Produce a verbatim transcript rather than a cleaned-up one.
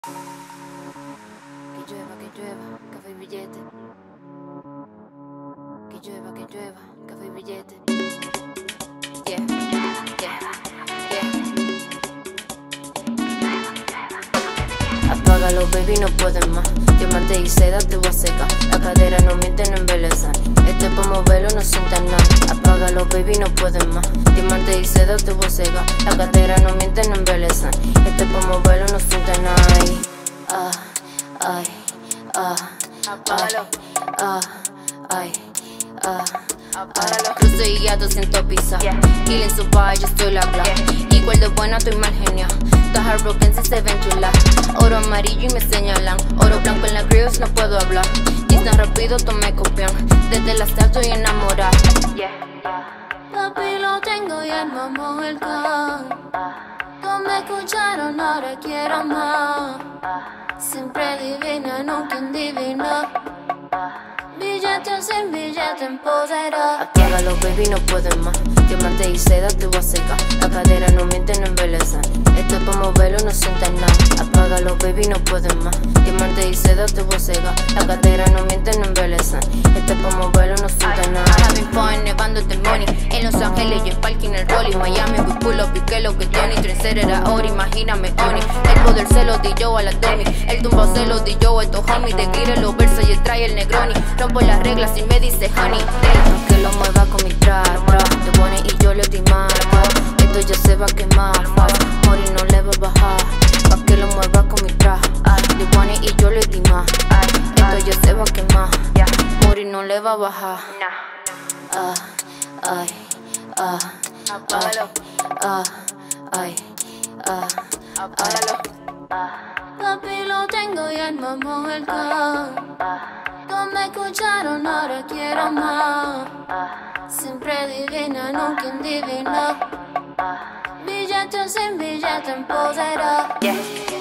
Que llueva, que llueva, café y billete. Que llueva, que llueva, café y billete. Yeah, yeah, yeah. Apágalo, baby, no puedes más. Diamante y seda te voy a secar. La cadera no miente, no embeleza. Esto es pa' moverlo, no sientas nada. Apágalo, baby, no puedes más. Diamante y seda te voy a secar. La cadera no miente, no embeleza. Esto es pa' moverlo, no sientas nada. Ay, ah, ay, ah, apágalo. Ah, ay, ah. Apágalo. Cruzo y ya doscientos pisas. Yeah. Killing su bar, yo estoy la clave. Yeah. Igual de buena, estoy mal genial. Todas heartbroken si se ven chulas. Oro amarillo y me señalan. Oro blanco en la grills, no puedo hablar. Dicen rápido, tomé copión. Desde la start estoy enamorada. Yeah. Papi, lo tengo y el mamón el can. No me escucharon, ahora quiero más. Siempre divina, nunca indivina. Billete sin billete empodera. Apágalo, baby, no puedes más. Diamante y seda te voy a secar. La cadera no miente, no embeleza. Esto es pa' moverlo, no sientas nada. Apágalo, baby, no puedes más. Diamante y seda te voy a secar. La cadera no miente, no embeleza. Esto es pa' moverlo, no sientas nada. I have been fun, nevando de money. En Los Ángeles yo en parking el rolling. Miami we pull up y que lo que Tony. Trencer era oro, imagíname Oni. El poder se lo di yo a la Demi. El tumbao se lo di yo a estos homies. Te quiere los versos y trae el Negroni. Rompo las reglas y me dice honey. Que lo mueva con mi trap. Te pone y yo le di más. Esto ya se va a quemar. Morir no le va a bajar. Pa' que lo mueva con mi trap. Te pone y yo le di más. Esto ya se va a quemar. Morir no le va a bajar. Ah, ay, ah, Apágalo. ah, ay, ah, Apágalo. Papi, lo tengo y el mamón el can. No me escucharon, ahora quiero más. Siempre divina, nunca indivina. Billete sin billete empodera. yeah.